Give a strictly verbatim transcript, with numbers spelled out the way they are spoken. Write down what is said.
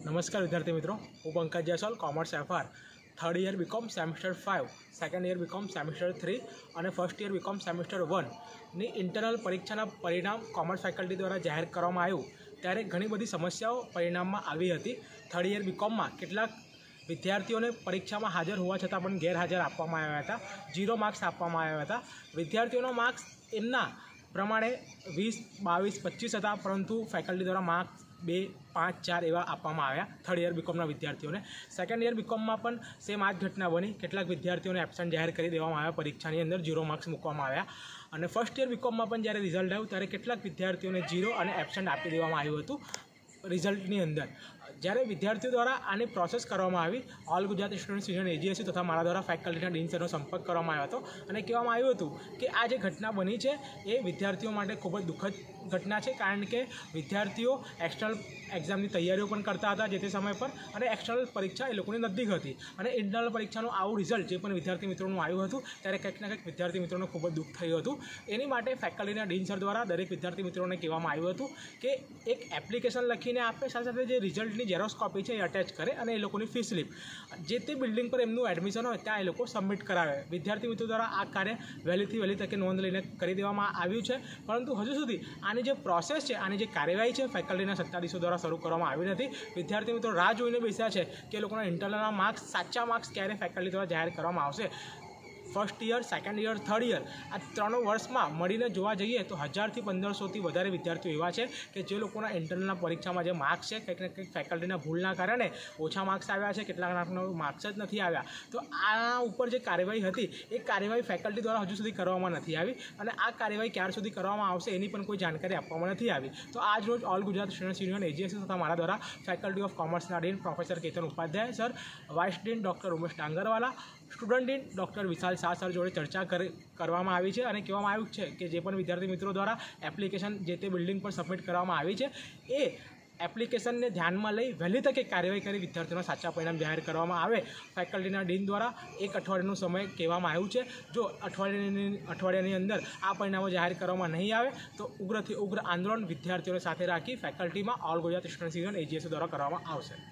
नमस्कार विद्यार्थी मित्रों, हूँ Pankaj Jaiswal, commerce FR third year BCom semester five, second year BCom semester three और first year BCom semester one ની ઇન્ટરનલ પરીક્ષાના પરિણામ કોમર્સ ફેકલ્ટી દ્વારા જાહેર કરવામાં આવ્યું ત્યારે ઘણી બધી સમસ્યાઓ પરિણામમાં આવી હતી। થર્ડ ઈયર બીકોમમાં કેટલાક વિદ્યાર્થીઓને પરીક્ષામાં હાજર હોવા છતાં પણ ગેરહાજર આપવામાં આવ્યા હતા, ઝીરો માર્ક્સ આપવામાં આવ્યા હતા। વિદ્યાર્થીઓનો માર્ક્સ એમના પ્રમાણે વીસ બાવીસ પચીસ હતા, પરંતુ ફેકલ્ટી દ્વારા માર્ક્સ બે પાંચ ચાર એવા આપવામાં આવ્યા થર્ડ ઈયર બીકોમના વિદ્યાર્થીઓને। સેકન્ડ ઈયર બીકોમમાં પણ સેમ આ જ ઘટના બની, કેટલાક વિદ્યાર્થીઓને એબસન્ટ જાહેર કરી દેવામાં આવ્યા, પરીક્ષાની અંદર ઝીરો માર્ક્સ મૂકવામાં આવ્યા। અને ફર્સ્ટ ઈયર બીકોમમાં પણ જ્યારે રિઝલ્ટ આવ્યું ત્યારે કેટલાક વિદ્યાર્થીઓને ઝીરો અને એબસન્ટ આપી દેવામાં આવ્યું હતું રિઝલ્ટની અંદર। જ્યારે વિદ્યાર્થીઓ દ્વારા આની પ્રોસેસ કરવામાં આવી, all Gujarat student union AGSC તથા મારા દ્વારા ફેકલ્ટીના ડીન સરનો સંપર્ક કરવામાં આવ્યો હતો અને કહેવામાં આવ્યું હતું કે આ જે ઘટના બની છે એ વિદ્યાર્થીઓ માટે ખૂબ જ દુઃખદ ઘટના છે, કારણ કે વિદ્યાર્થીઓ એક્સટર્નલ એક્ઝામની તૈયારીઓ પણ કરતા હતા જે તે સમય પર, અને એક્સટર્નલ પરીક્ષા એ લોકોની નજીક હતી અને ઇન્ટરનલ પરીક્ષાનું આવું રિઝલ્ટ જે પણ વિદ્યાર્થી મિત્રોનું આવ્યું હતું ત્યારે કંઈક ને કંઈક વિદ્યાર્થી મિત્રોને ખૂબ જ દુઃખ થયું હતું। એની માટે ફેકલ્ટીના ડીન સર દ્વારા દરેક વિદ્યાર્થી મિત્રોને કહેવામાં આવ્યું હતું કે એક એપ્લિકેશન લખીને આપે, સાથે સાથે જે રિઝલ્ટની ઝેરોક્સ કોપી છે એ અટેચ કરે અને એ લોકોની ફી સ્લીપ જે તે બિલ્ડિંગ પર એમનું એડમિશન હોય ત્યાં એ લોકો સબમિટ કરાવે। વિદ્યાર્થી મિત્રો દ્વારા આ કાર્ય વહેલીથી વહેલી તકે નોંધ લઈને કરી દેવામાં આવ્યું છે, પરંતુ હજુ સુધી આની જે પ્રોસેસ છે, આની જે કાર્યવાહી છે ફેકલ્ટીના સત્તાધીશો દ્વારા શરૂ કરવામાં આવી નથી। વિદ્યાર્થી મિત્રો રાહ જોઈને બેસ્યા છે કે લોકોના ઇન્ટરનલના માર્ક્સ, સાચા માર્ક્સ ક્યારે ફેકલ્ટી દ્વારા જાહેર કરવામાં આવશે। First year, second year, third year આ ત્રણ વર્ષમાં મળીને જોવા જઈએ તો હજારથી પંદરસોથી વધારે વિદ્યાર્થીઓ એવા છે કે જે લોકોના ઇન્ટરનલના પરીક્ષામાં જે માર્ક્સ છે કંઈક ને કંઈક ફેકલ્ટીના ભૂલના કારણે ઓછા માર્ક્સ આવ્યા છે, કેટલાકના માર્ક્સ જ નથી આવ્યા। તો આ ઉપર જે કાર્યવાહી હતી એ કાર્યવાહી ફેકલ્ટી દ્વારા હજુ સુધી કરવામાં નથી આવી અને આ કાર્યવાહી ક્યાર સુધી કરવામાં આવશે એની પણ કોઈ જાણકારી આપવામાં નથી આવી। તો આજ રોજ all Gujarat student union AGSC તથા મારા દ્વારા ફેકલ્ટી ઓફ કોમર્સના dean professor Ketan Upadhyay sir, vice dean doctor Umesh Dangarwala, student dean doctor Vishal Shah sir જોડે ચર્ચા કરવામાં આવી છે અને કહેવામાં આવ્યું છે કે જે પણ વિદ્યાર્થી મિત્રો દ્વારા એપ્લિકેશન જે તે બિલ્ડિંગ પર સબમિટ કરવામાં આવી છે એ એપ્લિકેશનને ધ્યાનમાં લઈ વહેલી તકે કાર્યવાહી કરી વિદ્યાર્થીઓના સાચા પરિણામ જાહેર કરવામાં આવે। ફેકલ્ટીના ડીન દ્વારા એક અઠવાડિયાનો સમય કહેવામાં આવ્યું છે, જો અઠવાડિયાની અઠવાડિયાની અંદર આ પરિણામો જાહેર કરવામાં નહીં આવે તો ઉગ્રથી ઉગ્ર આંદોલન વિદ્યાર્થીઓને સાથે રાખી ફેકલ્ટીમાં all Gujarat student union AGSC દ્વારા કરવામાં આવશે।